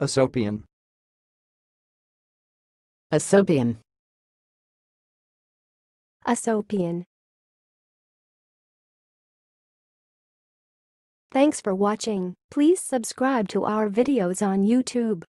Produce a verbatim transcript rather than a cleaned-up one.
aesopian, aesopian, aesopian. Thanks for watching. Please subscribe to our videos on YouTube.